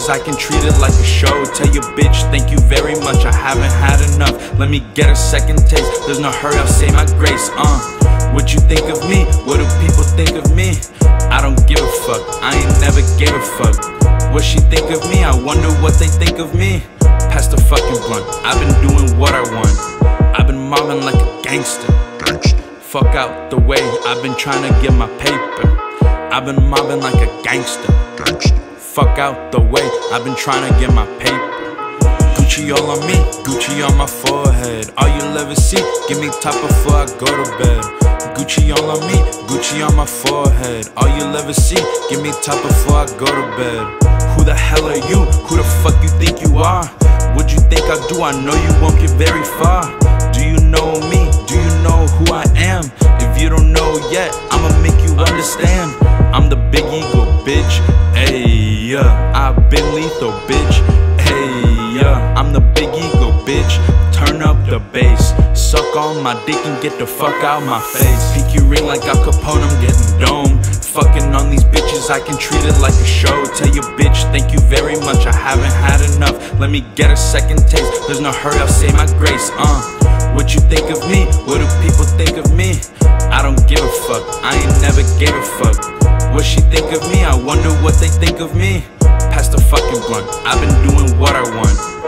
bitches, I can treat it like a show. Tell your bitch, thank you very much, I haven't had enough. Let me get a second taste, there's no hurry, I'll say my grace. What you think of me? What do people think of me? I don't give a fuck, I ain't never gave a fuck. What she think of me? I wonder what they think of me. Pass the fucking blunt, I've been doing what I want. I've been mobbing like a gangster. Fuck out the way, I've been trying to get my paper. I've been mobbing like a gangster. Fuck out the way, I've been trying to get my paper. Gucci all on me, Gucci on my forehead. All you'll ever see, give me top before I go to bed. Gucci all on me, Gucci on my forehead. All you'll ever see, give me top before I go to bed. Who the hell are you? Who the fuck you think you are? What you think I do? I know you won't get very far. Do you know me? Do you know who I am? If you don't know yet, I'ma make you understand. I'm the big ego, bitch. Ayy, yeah. I've been lethal, bitch. Ayy, yeah. I'm the big ego, bitch. Turn up the bass. Suck on my dick and get the fuck out my face. Pinky ring like Al Capone, I'm getting dome. Fucking on these bitches, I can treat it like a show. Tell your bitch, thank you very much, I haven't had enough. Let me get a second taste, there's no hurry, I'll say my grace. What you think of me? What do people think of me? I don't give a fuck, I ain't never gave a fuck. What she think of me? I wonder what they think of me. Pass the fucking blunt, I've been doing what I want.